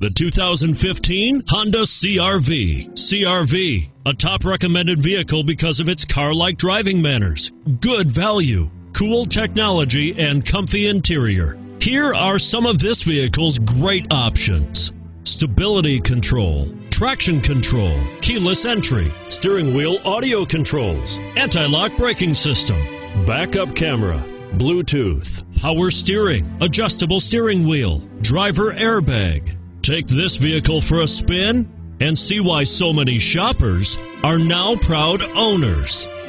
The 2015 Honda CR-V. CR-V, a top recommended vehicle because of its car-like driving manners, good value, cool technology, and comfy interior. Here are some of this vehicle's great options: stability control, traction control, keyless entry, steering wheel audio controls, anti-lock braking system, backup camera, Bluetooth, power steering, adjustable steering wheel, driver airbag. Take this vehicle for a spin and see why so many shoppers are now proud owners.